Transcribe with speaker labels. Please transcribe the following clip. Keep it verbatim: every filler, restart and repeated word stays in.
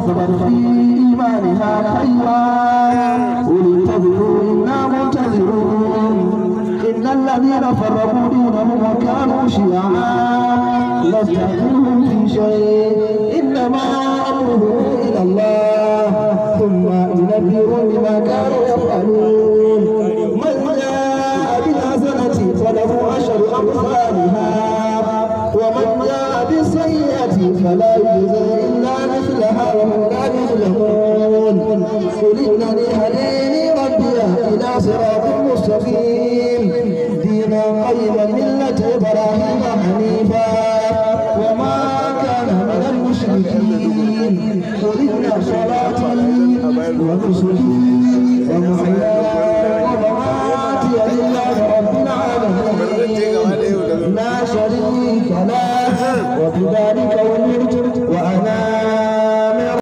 Speaker 1: كسبت في إيمانها خيرا قل انتظروا إنا منتظرون إن الذين فرقوا دينهم وكانوا شيعا لست منهم في شيء إنما أمرهم إلى الله ثم ينبئهم بما كانوا يفعلون من جاء بالحسنة فله عشر أمثالها ومن جاء بالسيئة فلا يجزى إلا مثلها وهم لا يظلمون قل إنني هداني ربي إلى صراط مستقيم دينا قيما ملة إبراهيم حنيفا وما كان من المشركين قل إن صلاتي ونسكي ومحياي ومماتي لله رب العالمين لا شريك له وبذلك